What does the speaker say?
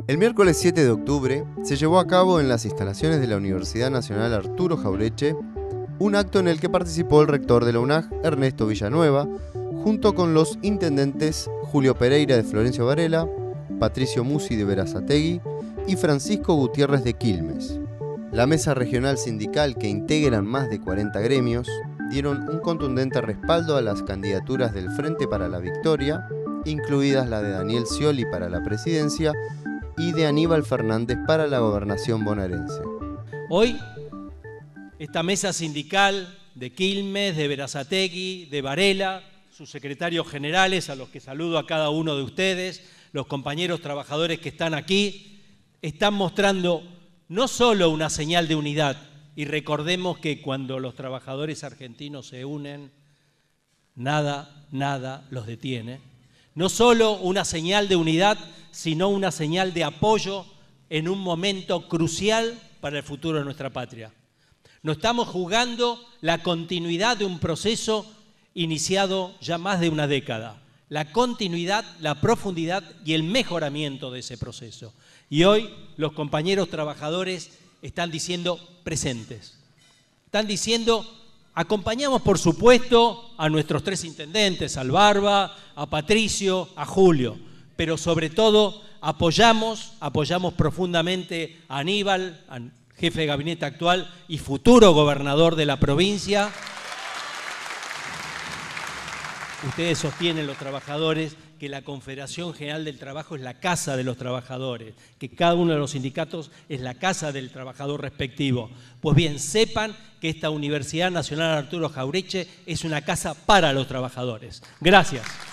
El miércoles 7 de octubre se llevó a cabo en las instalaciones de la Universidad Nacional Arturo Jauretche un acto en el que participó el rector de la UNAJ, Ernesto Villanueva, junto con los intendentes Julio Pereira de Florencio Varela, Patricio Musi de Berazategui y Francisco Gutiérrez de Quilmes. La mesa regional sindical, que integran más de 40 gremios, dieron un contundente respaldo a las candidaturas del Frente para la Victoria, incluidas la de Daniel Scioli para la presidencia y de Aníbal Fernández para la gobernación bonaerense. Hoy, esta mesa sindical de Quilmes, de Berazategui, de Varela, sus secretarios generales, a los que saludo a cada uno de ustedes, los compañeros trabajadores que están aquí, están mostrando no solo una señal de unidad, y recordemos que cuando los trabajadores argentinos se unen, nada los detiene. No solo una señal de unidad, sino una señal de apoyo en un momento crucial para el futuro de nuestra patria. No estamos jugando la continuidad de un proceso iniciado ya más de una década. La continuidad, la profundidad y el mejoramiento de ese proceso. Y hoy los compañeros trabajadores están diciendo presentes. Están diciendo, acompañamos por supuesto a nuestros tres intendentes, al Barba, a Patricio, a Julio, pero sobre todo apoyamos profundamente a Aníbal, jefe de gabinete actual y futuro gobernador de la provincia. Ustedes sostienen, los trabajadores, que la Confederación General del Trabajo es la casa de los trabajadores, que cada uno de los sindicatos es la casa del trabajador respectivo. Pues bien, sepan que esta Universidad Nacional Arturo Jauretche es una casa para los trabajadores. Gracias.